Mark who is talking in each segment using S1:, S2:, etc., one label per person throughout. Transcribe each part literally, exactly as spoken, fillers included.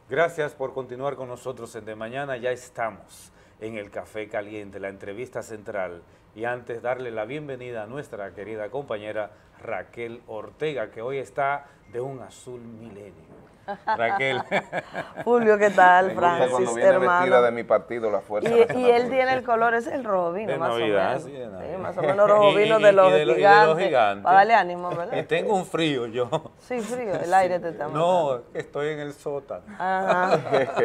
S1: Gracias por continuar con nosotros en De Mañana. Ya estamos en el Café Caliente, la entrevista central. Y antes darle la bienvenida a nuestra querida compañera Raquel Ortega, que hoy está de un azul milenio. Raquel.
S2: Julio, ¿qué tal?
S3: Me gusta
S2: Francis,
S3: cuando viene
S2: hermano.
S3: vestida de mi partido, la Fuerza
S2: Y,
S3: Nacional
S2: y él tiene
S3: Progresista.
S2: el color, es el rojo vino,
S1: De
S2: más
S1: Navidad,
S2: o menos.
S1: sí, de Navidad.
S2: Sí, más o menos rojo vino
S1: Y-
S2: de
S1: y-
S2: los
S1: y de lo- y de
S2: gigantes.
S1: los gigantes.
S2: Para darle ánimo, ¿verdad?
S1: Y tengo un frío yo.
S2: Sí, frío, el aire te está matando.
S1: No, estoy en el sótano.
S2: Ajá.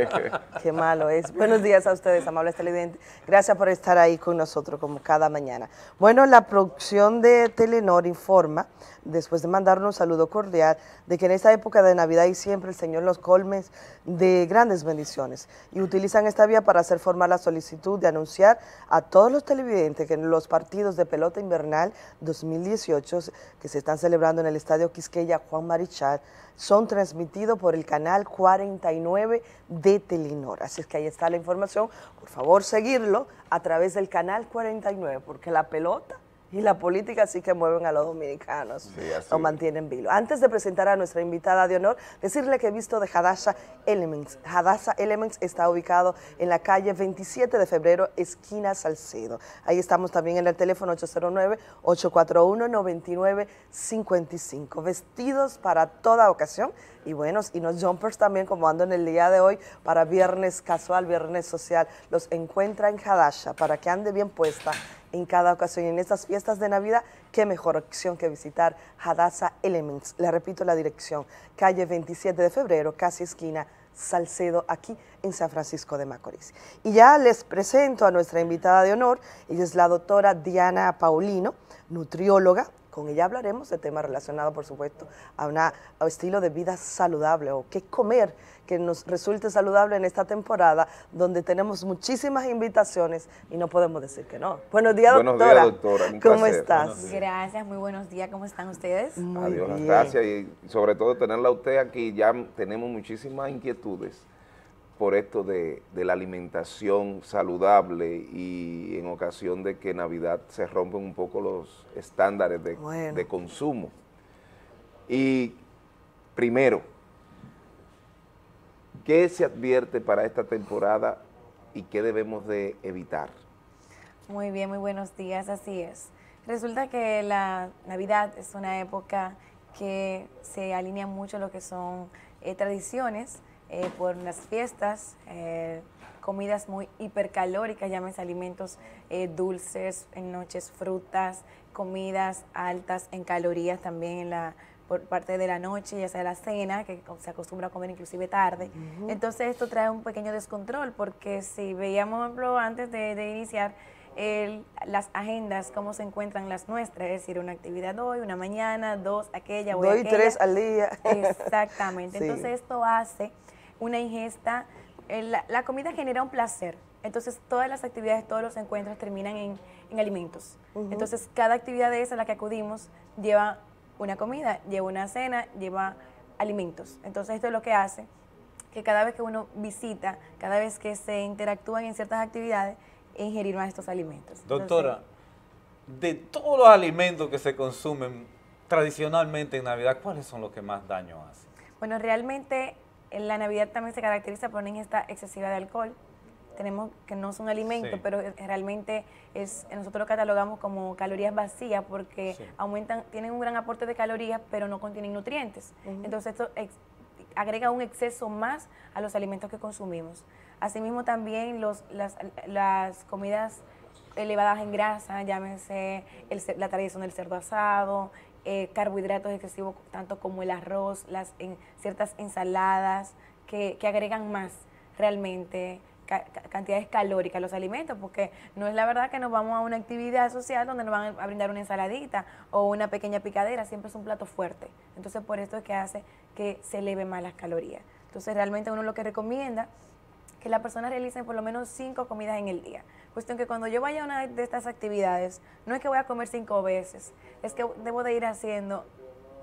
S2: Qué malo es. Buenos días a ustedes, amables televidentes. Gracias por estar ahí con nosotros como cada mañana. Bueno, la producción de Telenor informa, después de mandarnos un saludo cordial, de que en esta época de Navidad y siempre el Señor los colmes de grandes bendiciones y utilizan esta vía para hacer formal la solicitud de anunciar a todos los televidentes que en los partidos de pelota invernal dos mil dieciocho que se están celebrando en el Estadio Quisqueya Juan Marichal son transmitidos por el canal cuarenta y nueve de Telenor. Así es que ahí está la información. Por favor, seguirlo a través del canal cuarenta y nueve, porque la pelota y la política sí que mueven a los dominicanos,
S3: Sí, así
S2: lo
S3: es.
S2: mantienen vivo. Antes de presentar a nuestra invitada de honor, decirle que he visto de Hadassah Elements. Hadassah Elements está ubicado en la calle veintisiete de febrero, esquina Salcedo. Ahí estamos también en el teléfono ocho cero nueve, ocho cuatro uno, nueve nueve cinco cinco. Vestidos para toda ocasión y buenos, y los jumpers también, como ando en el día de hoy, para viernes casual, viernes social. Los encuentra en Hadassah para que ande bien puesta en cada ocasión. Y en estas fiestas de Navidad, qué mejor opción que visitar Hadassah Elements. Le repito la dirección, calle veintisiete de febrero, casi esquina Salcedo, aquí en San Francisco de Macorís. Y ya les presento a nuestra invitada de honor. Ella es la doctora Diana Paulino, nutrióloga. Con ella hablaremos de temas relacionados, por supuesto, a un estilo de vida saludable o qué comer que nos resulte saludable en esta temporada, donde tenemos muchísimas invitaciones y no podemos decir que no. Buenos días,
S3: Buenos
S2: doctora.
S3: días, doctora. Un
S2: ¿Cómo
S3: placer.
S2: estás?
S1: Buenos días.
S4: Gracias, muy buenos días, ¿cómo están ustedes?
S2: Muy
S3: Adiós,
S2: bien.
S3: gracias y sobre todo tenerla a usted aquí. Ya tenemos muchísimas inquietudes por esto de, de la alimentación saludable y en ocasión de que Navidad se rompen un poco los estándares de,
S2: Bueno.
S3: de consumo. Y primero, ¿qué se advierte para esta temporada y qué debemos de evitar?
S4: Muy bien, muy buenos días, así es. Resulta que la Navidad es una época que se alinea mucho a lo que son eh, tradiciones, eh, por las fiestas, eh, comidas muy hipercalóricas, llámense alimentos eh, dulces, en noches frutas, comidas altas en calorías también en la por parte de la noche, ya sea la cena, que se acostumbra a comer inclusive tarde. Uh-huh. Entonces esto trae un pequeño descontrol, porque si veíamos, por ejemplo, antes de, de iniciar el, las agendas, cómo se encuentran las nuestras, es decir, una actividad hoy, una mañana, dos, aquella, voy
S2: Dos y
S4: aquella.
S2: tres al día.
S4: Exactamente.
S2: Sí.
S4: Entonces esto hace una ingesta, eh, la, la comida genera un placer. Entonces todas las actividades, todos los encuentros terminan en, en alimentos. Uh-huh. Entonces cada actividad de esa a la que acudimos lleva una comida, lleva una cena, lleva alimentos. Entonces esto es lo que hace que cada vez que uno visita, cada vez que se interactúan en ciertas actividades, ingerir más estos alimentos.
S1: Doctora, entonces, de todos los alimentos que se consumen tradicionalmente en Navidad, ¿cuáles son los que más daño hacen?
S4: Bueno, realmente en la Navidad también se caracteriza por una ingesta excesiva de alcohol. Tenemos que no son alimentos, sí, pero realmente es, nosotros lo catalogamos como calorías vacías porque sí, aumentan, tienen un gran aporte de calorías, pero no contienen nutrientes. Uh-huh. Entonces esto ex, agrega un exceso más a los alimentos que consumimos. Asimismo también los, las, las comidas elevadas en grasa, llámese el, la tradición del cerdo asado, eh, carbohidratos excesivos, tanto como el arroz, las en, ciertas ensaladas que, que agregan más realmente ca cantidades calóricas a los alimentos, porque no es la verdad que nos vamos a una actividad social donde nos van a brindar una ensaladita o una pequeña picadera, siempre es un plato fuerte. Entonces por esto es que hace que se eleve más las calorías. Entonces realmente uno lo que recomienda que las personas realicen por lo menos cinco comidas en el día. Cuestión que cuando yo vaya a una de estas actividades, no es que voy a comer cinco veces, es que debo de ir haciendo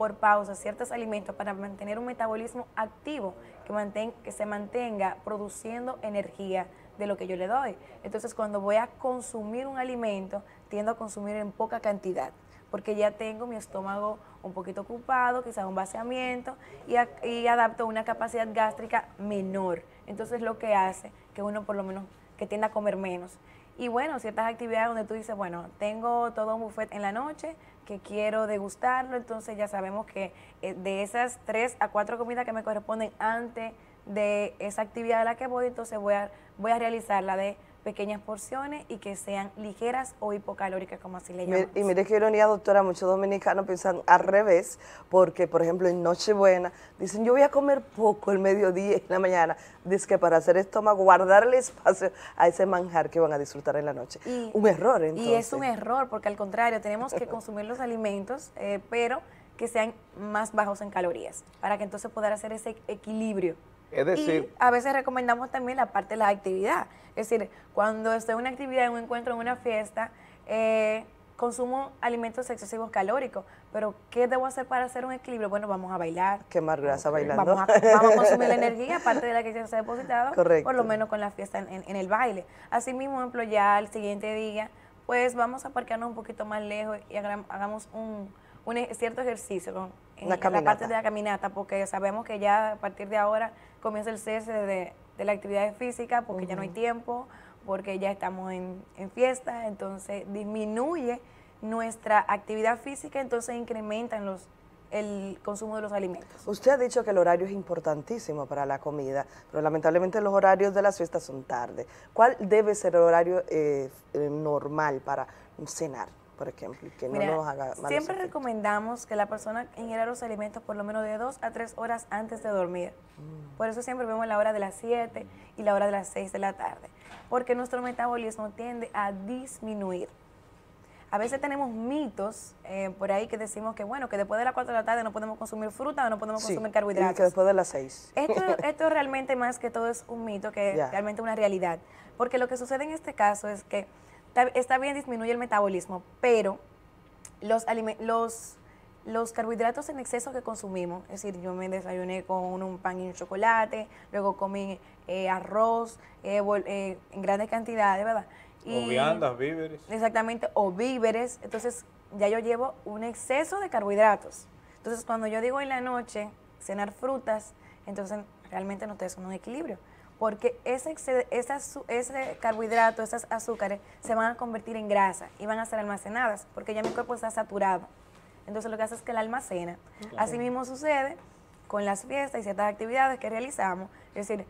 S4: por pausa ciertos alimentos para mantener un metabolismo activo, que, mantén, que se mantenga produciendo energía de lo que yo le doy. Entonces, cuando voy a consumir un alimento, tiendo a consumir en poca cantidad, porque ya tengo mi estómago un poquito ocupado, quizás un vaciamiento, y, a, y adapto una capacidad gástrica menor. Entonces, lo que hace que uno por lo menos que tienda a comer menos. Y bueno, ciertas actividades donde tú dices, bueno, tengo todo un buffet en la noche, que quiero degustarlo, entonces ya sabemos que eh, de esas tres a cuatro comidas que me corresponden antes de esa actividad a la que voy, entonces voy a, voy a realizarla de pequeñas porciones y que sean ligeras o hipocalóricas, como así le llamamos.
S2: Y mire qué ironía, doctora, muchos dominicanos piensan al revés, porque, por ejemplo, en Nochebuena, dicen, yo voy a comer poco el mediodía y en la mañana, dice que para hacer estómago, guardarle espacio a ese manjar que van a disfrutar en la noche.
S4: Y,
S2: un error, entonces.
S4: Y es un error, porque al contrario, tenemos que consumir los alimentos, eh, pero que sean más bajos en calorías, para que entonces poder hacer ese equilibrio.
S3: Es decir,
S4: y a veces recomendamos también la parte de la actividad. Es decir, cuando estoy en una actividad, en un encuentro, en una fiesta, eh, consumo alimentos excesivos calóricos. Pero, ¿qué debo hacer para hacer un equilibrio? Bueno, vamos a bailar.
S2: Quemar grasa okay. bailando.
S4: Vamos a, vamos a consumir la energía, aparte de la que ya se ha depositado,
S2: Correcto.
S4: Por lo menos con la fiesta en, en, en el baile. Así mismo, por ejemplo, ya al siguiente día, pues vamos a parquearnos un poquito más lejos y hagamos un, un cierto ejercicio con, en, en la parte de la caminata, porque sabemos que ya a partir de ahora comienza el cese de, de la actividad física, porque uh-huh. ya no hay tiempo, porque ya estamos en, en fiesta, entonces disminuye nuestra actividad física, entonces incrementan los, el consumo de los alimentos.
S2: Usted ha dicho que el horario es importantísimo para la comida, pero lamentablemente los horarios de las fiestas son tarde. ¿Cuál debe ser el horario eh, normal para cenar, por ejemplo, que no
S4: Mira,
S2: nos haga mal
S4: siempre
S2: efectos?
S4: Recomendamos que la persona ingiera los alimentos por lo menos de dos a tres horas antes de dormir. Mm. Por eso siempre vemos la hora de las siete y la hora de las seis de la tarde, porque nuestro metabolismo tiende a disminuir. A veces tenemos mitos eh, por ahí que decimos que, bueno, que después de las cuatro de la tarde no podemos consumir fruta o no podemos
S2: sí,
S4: consumir carbohidratos.
S2: Y que después de las seis.
S4: Esto, esto realmente más que todo es un mito que
S2: yeah.
S4: es realmente una realidad. Porque lo que sucede en este caso es que está, está bien, disminuye el metabolismo, pero los, los, los carbohidratos en exceso que consumimos, es decir, yo me desayuné con un pan y un chocolate, luego comí eh, arroz eh, eh, en grandes cantidades, ¿verdad?
S1: Y, o viandas, víveres.
S4: Exactamente, o víveres. Entonces, ya yo llevo un exceso de carbohidratos. Entonces, cuando yo digo en la noche, cenar frutas, entonces realmente no estoy en un equilibrio. Porque ese, ese, ese carbohidrato, esas azúcares, se van a convertir en grasa y van a ser almacenadas, porque ya mi cuerpo está saturado. Entonces, lo que hace es que la almacena. Claro. Así mismo sucede con las fiestas y ciertas actividades que realizamos. Es decir,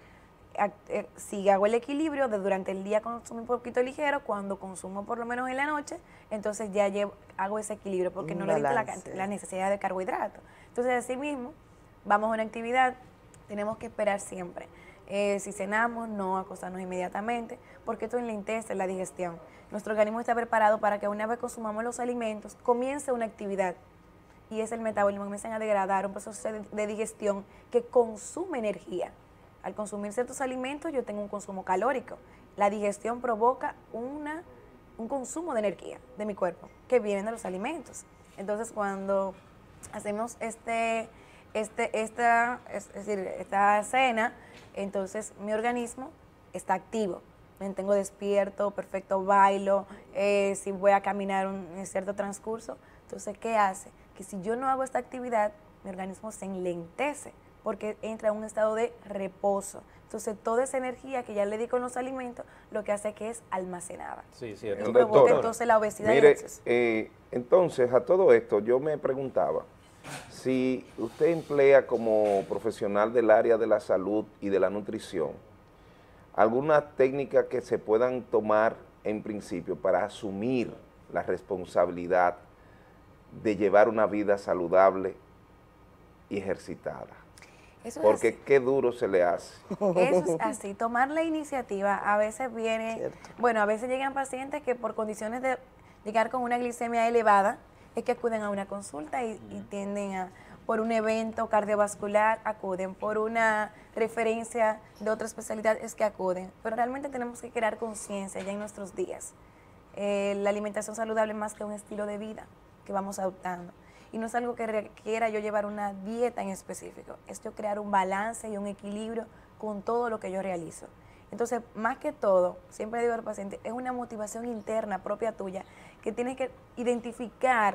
S4: si hago el equilibrio de durante el día consumo un poquito ligero, cuando consumo por lo menos en la noche, entonces ya llevo, hago ese equilibrio porque no le doy la, la necesidad de carbohidratos. Entonces, así mismo, vamos a una actividad, tenemos que esperar siempre. Eh, si cenamos, no acostarnos inmediatamente, porque esto enlentece la digestión. Nuestro organismo está preparado para que una vez consumamos los alimentos, comience una actividad. Y es el metabolismo, comienzan a degradar, un proceso de digestión que consume energía. Al consumir ciertos alimentos yo tengo un consumo calórico. La digestión provoca una, un consumo de energía de mi cuerpo que viene de los alimentos. Entonces, cuando hacemos este, este, esta, es decir, esta cena, entonces mi organismo está activo. Me mantengo despierto, perfecto, bailo, eh, si voy a caminar un, en cierto transcurso. Entonces, ¿qué hace? Que si yo no hago esta actividad, mi organismo se enlentece, porque entra en un estado de reposo. Entonces, toda esa energía que ya le di con los alimentos, lo que hace que es almacenada.
S1: Sí, cierto.
S4: Y provoca entonces la obesidad.
S3: Mire,
S4: y exceso.
S3: Eh, entonces, a todo esto, yo me preguntaba, si usted emplea como profesional del área de la salud y de la nutrición, alguna técnica que se puedan tomar en principio para asumir la responsabilidad de llevar una vida saludable y ejercitada.
S4: Eso
S3: Porque
S4: es
S3: qué duro se le hace.
S4: Eso es así, tomar la iniciativa. A veces viene, Cierto. bueno, a veces llegan pacientes que por condiciones de llegar con una glicemia elevada, es que acuden a una consulta y, y tienden a, por un evento cardiovascular, acuden, por una referencia de otra especialidad, es que acuden. Pero realmente tenemos que crear conciencia ya en nuestros días. Eh, la alimentación saludable es más que un estilo de vida que vamos adoptando. y no es algo que requiera yo llevar una dieta en específico, es yo crear un balance y un equilibrio con todo lo que yo realizo. Entonces, más que todo, siempre digo al paciente, es una motivación interna propia tuya, que tienes que identificar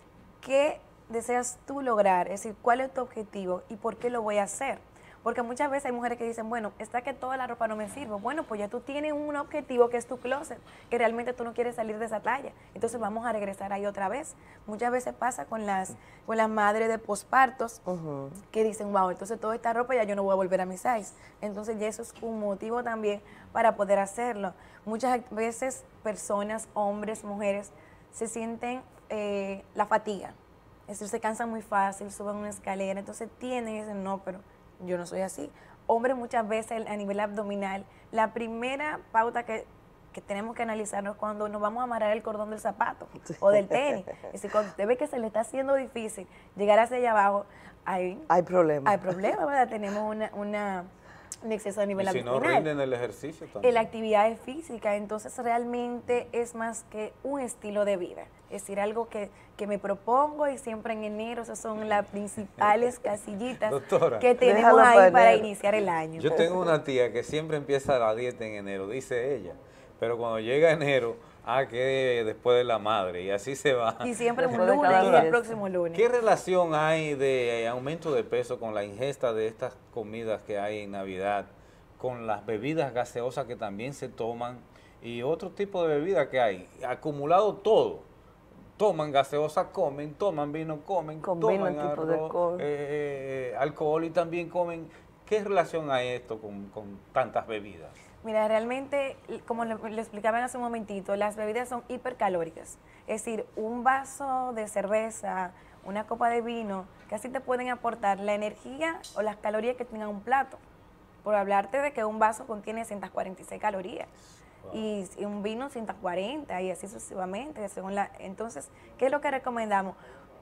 S4: qué deseas tú lograr, es decir, cuál es tu objetivo y por qué lo voy a hacer. Porque muchas veces hay mujeres que dicen, bueno, está que toda la ropa no me sirve. Bueno, pues ya tú tienes un objetivo que es tu closet, que realmente tú no quieres salir de esa talla. Entonces vamos a regresar ahí otra vez. Muchas veces pasa con las, con las madres de pospartos uh-huh. que dicen, wow, entonces toda esta ropa ya yo no voy a volver a mi size. Entonces ya eso es un motivo también para poder hacerlo. Muchas veces personas, hombres, mujeres, se sienten eh, la fatiga. Es decir, se cansan muy fácil, suben una escalera, entonces tienen y dicen, no, pero yo no soy así. Hombres muchas veces a nivel abdominal, la primera pauta que, que tenemos que analizarnos cuando nos vamos a amarrar el cordón del zapato o del tenis. Es decir, cuando usted ve que se le está haciendo difícil llegar hacia allá abajo, hay,
S2: hay problemas.
S4: Hay problemas, ¿verdad? Tenemos una, una, un exceso a nivel
S1: y si
S4: abdominal.
S1: Si no rinden el ejercicio también.
S4: En la actividad física, entonces realmente es más que un estilo de vida. Es decir, algo que, que me propongo y siempre en enero, esas son las principales casillitas
S1: Doctora,
S4: que tenemos ahí para, para iniciar el año.
S1: Yo tengo una tía que siempre empieza la dieta en enero, dice ella, pero cuando llega enero, ah, que después de la madre, y así se va.
S4: Y siempre un lunes y el próximo lunes.
S1: ¿Qué relación hay de aumento de peso con la ingesta de estas comidas que hay en Navidad, con las bebidas gaseosas que también se toman y otro tipo de bebidas que hay? Acumulado todo. Toman gaseosa, comen, toman vino, comen,
S2: Combinan
S1: toman
S2: tipo
S1: arroz,
S2: de alcohol.
S1: Eh, alcohol y también comen. ¿Qué relación hay esto con, con tantas bebidas?
S4: Mira, realmente, como le, le explicaba hace un momentito, las bebidas son hipercalóricas. Es decir, un vaso de cerveza, una copa de vino, casi te pueden aportar la energía o las calorías que tenga un plato. Por hablarte de que un vaso contiene ciento cuarenta y seis calorías. Wow. Y, y un vino ciento cuarenta y así sucesivamente. Según la, entonces, ¿qué es lo que recomendamos?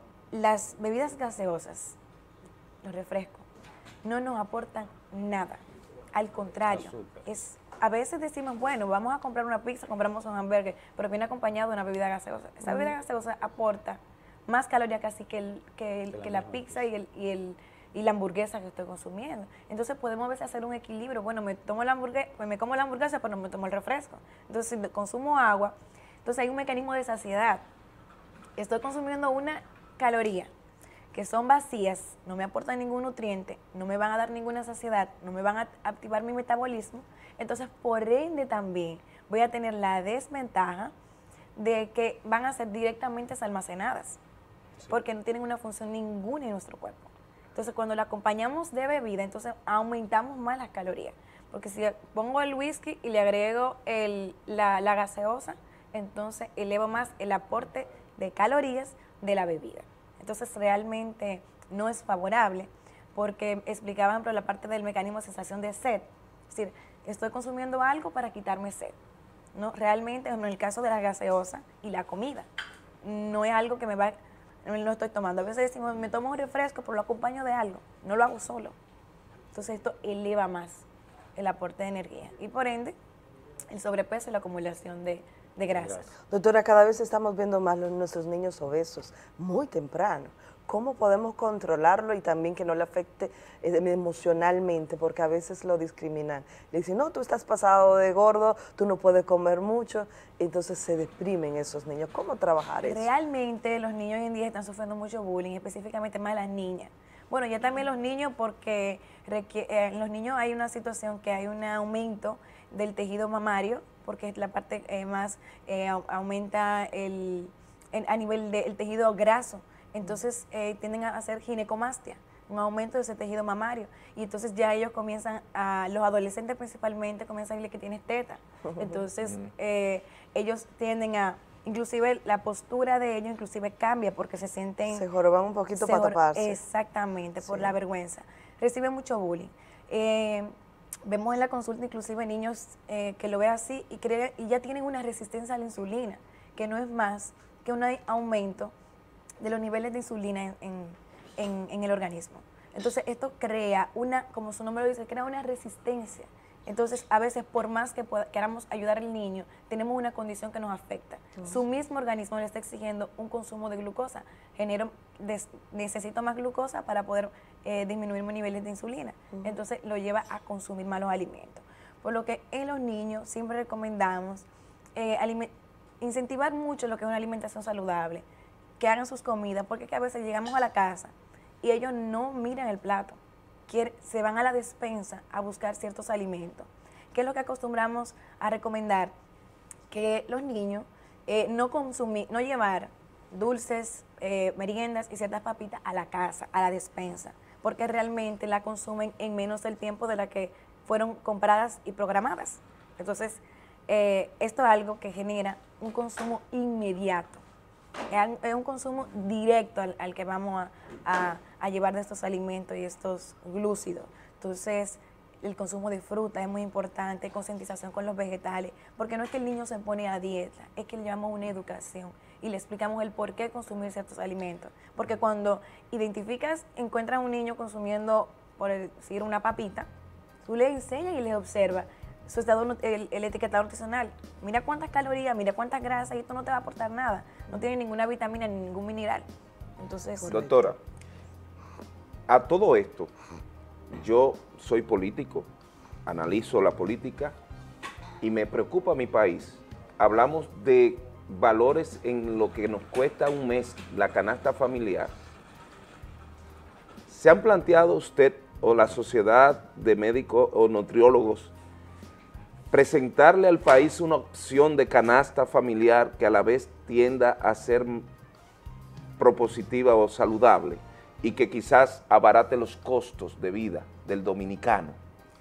S4: Las bebidas gaseosas, los refrescos, no nos aportan nada. Al contrario, es, a veces decimos, bueno, vamos a comprar una pizza, compramos un hamburger, pero viene acompañado de una bebida gaseosa. Esa bebida gaseosa aporta más calorías casi que, el, que, el, que la pizza y el, y el y la hamburguesa que estoy consumiendo. Entonces podemos a veces hacer un equilibrio. Bueno, me tomo la hamburguesa, pues me como la hamburguesa, pero no me tomo el refresco. Entonces, si consumo agua, entonces hay un mecanismo de saciedad. Estoy consumiendo una caloría que son vacías, no me aportan ningún nutriente, no me van a dar ninguna saciedad, no me van a activar mi metabolismo. Entonces, por ende también voy a tener la desventaja de que van a ser directamente almacenadas, sí. porque no tienen una función ninguna en nuestro cuerpo. Entonces, cuando la acompañamos de bebida, entonces aumentamos más las calorías. Porque si pongo el whisky y le agrego el, la, la gaseosa, entonces elevo más el aporte de calorías de la bebida. Entonces, realmente no es favorable porque explicaban por la parte del mecanismo de sensación de sed. Es decir, estoy consumiendo algo para quitarme sed. No, realmente, en el caso de la gaseosa y la comida, no es algo que me va... no estoy tomando. A veces decimos, me tomo un refresco, pero lo acompaño de algo. No lo hago solo. Entonces esto eleva más el aporte de energía. Y por ende, el sobrepeso y la acumulación de, de grasas.
S2: Doctora, cada vez estamos viendo más los, nuestros niños obesos, muy temprano. ¿Cómo podemos controlarlo y también que no le afecte eh, emocionalmente? Porque a veces lo discriminan. Le dicen, no, tú estás pasado de gordo, tú no puedes comer mucho. Entonces se deprimen esos niños. ¿Cómo trabajar eso?
S4: Realmente los niños hoy en día están sufriendo mucho bullying, específicamente más las niñas. Bueno, ya también los niños, porque eh, en los niños hay una situación que hay un aumento del tejido mamario, porque es la parte eh, más, eh, aumenta el, en, a nivel del tejido graso. Entonces eh, tienden a hacer ginecomastia, un aumento de ese tejido mamario. Y entonces ya ellos comienzan, a los adolescentes principalmente, comienzan a decirle que tienes teta. Entonces eh, ellos tienden a, inclusive la postura de ellos inclusive cambia porque se sienten...
S2: Se joroban un poquito para taparse.
S4: Exactamente, por
S2: sí.
S4: la vergüenza. Reciben mucho bullying. Eh, vemos en la consulta inclusive niños eh, que lo ven así y, creen, y ya tienen una resistencia a la insulina, que no es más que un aumento de los niveles de insulina en, en, en, en el organismo. Entonces esto crea una, como su nombre lo dice, crea una resistencia. Entonces, a veces, por más que pueda, queramos ayudar al niño, tenemos una condición que nos afecta. Uh-huh. Su mismo organismo le está exigiendo un consumo de glucosa. Genero, des, necesito más glucosa para poder eh, disminuir mis niveles de insulina. Uh-huh. Entonces, lo lleva a consumir malos alimentos. Por lo que en los niños siempre recomendamos eh, incentivar mucho lo que es una alimentación saludable, que hagan sus comidas, porque es que a veces llegamos a la casa y ellos no miran el plato. Se van a la despensa a buscar ciertos alimentos. ¿Qué es lo que acostumbramos a recomendar? Que los niños eh, no consumir, no llevar dulces, eh, meriendas y ciertas papitas a la casa, a la despensa, porque realmente la consumen en menos del tiempo de la que fueron compradas y programadas. Entonces, eh, esto es algo que genera un consumo inmediato. Es un consumo directo al, al que vamos a, a, a llevar de estos alimentos y estos glúcidos. Entonces, el consumo de fruta es muy importante, concientización con los vegetales, porque no es que el niño se pone a dieta, es que le llevamos una educación y le explicamos el por qué consumir ciertos alimentos. Porque cuando identificas, encuentras a un niño consumiendo, por decir, una papita, tú le enseñas y le observas su estado, el, el etiquetado nutricional. Mira cuántas calorías, mira cuántas grasas, y esto no te va a aportar nada. No tiene ninguna vitamina ni ningún mineral. Entonces,
S3: doctora, a todo esto, yo soy político, analizo la política y me preocupa mi país. Hablamos de valores en lo que nos cuesta un mes la canasta familiar. ¿Se han planteado usted o la sociedad de médicos o nutriólogos presentarle al país una opción de canasta familiar que a la vez tienda a ser propositiva o saludable y que quizás abarate los costos de vida del dominicano?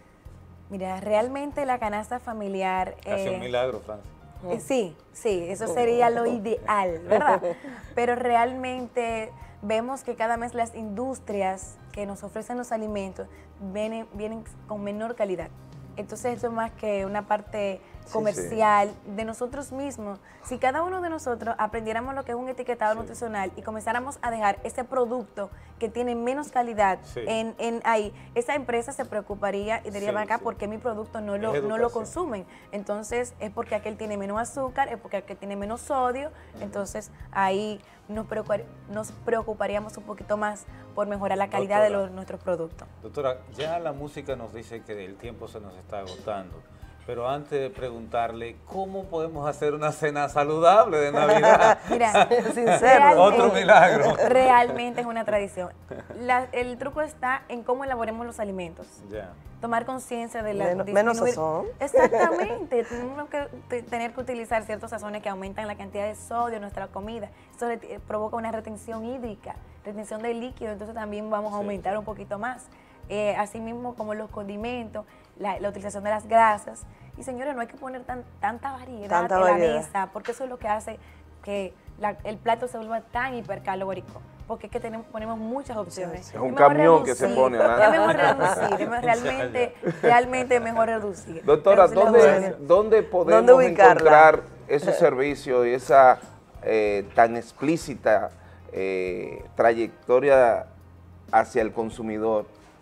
S4: Mira, realmente la canasta familiar...
S1: Hace eh, un milagro, Francia.
S4: Eh, sí, sí, eso sería lo ideal, ¿verdad? Pero realmente vemos que cada mes las industrias que nos ofrecen los alimentos vienen, vienen con menor calidad. Entonces eso es más que una parte comercial, sí, sí, de nosotros mismos. Si cada uno de nosotros aprendiéramos lo que es un etiquetado sí. nutricional y comenzáramos a dejar ese producto que tiene menos calidad sí. en, en ahí, esa empresa se preocuparía y diría, sí, acá, sí. ¿por qué mi producto no lo, no lo consumen? Entonces es porque aquel tiene menos azúcar, es porque aquel tiene menos sodio, uh-huh. entonces ahí nos, preocupar, nos preocuparíamos un poquito más por mejorar la calidad doctora, de los, nuestros productos.
S1: Doctora, ya la música nos dice que el tiempo se nos está agotando. Pero antes de preguntarle, ¿cómo podemos hacer una cena saludable de Navidad?
S4: Mira, sincero.
S1: Otro milagro.
S4: Realmente es una tradición. La, el truco está en cómo elaboremos los alimentos.
S1: Yeah.
S4: Tomar conciencia de la...
S2: Menos, menos sazón.
S4: Exactamente. Tenemos que tener que utilizar ciertos sazones que aumentan la cantidad de sodio en nuestra comida. Esto provoca una retención hídrica, retención de líquido, entonces también vamos a aumentar sí. un poquito más. Eh, asimismo como los condimentos, la, la utilización de las grasas. Y señores, no hay que poner tan, tanta variedad tanta en variedad. la mesa, porque eso es lo que hace que la, el plato se vuelva tan hipercalórico, porque es que tenemos, ponemos muchas opciones.
S3: Es un camión reducir, que se pone. ¿no?
S4: Es mejor reducir, es realmente, realmente es mejor reducir.
S3: Doctora, ¿dónde, ¿dónde podemos ¿Dónde encontrar esos servicios y esa eh, tan explícita eh, trayectoria hacia el consumidor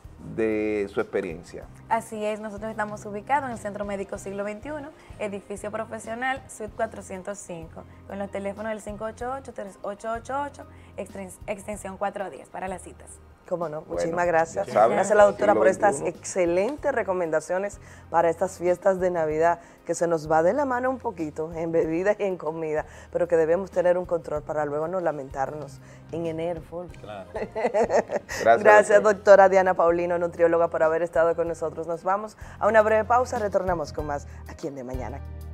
S3: de su experiencia?
S4: Así es, nosotros estamos ubicados en el Centro Médico Siglo veintiuno, edificio profesional, suite cuatrocientos cinco, con los teléfonos del cinco ocho ocho, tres ocho ocho ocho, extensión cuatrocientos diez para las citas.
S2: Cómo no, muchísimas bueno, gracias.
S3: Saben,
S2: gracias a la doctora por estas excelentes recomendaciones para estas fiestas de Navidad, que se nos va de la mano un poquito en bebidas y en comida, pero que debemos tener un control para luego no lamentarnos en enero.
S1: Claro.
S2: Gracias, gracias doctora Diana Paulino, nutrióloga, por haber estado con nosotros. Nos vamos a una breve pausa, retornamos con más aquí en De Mañana.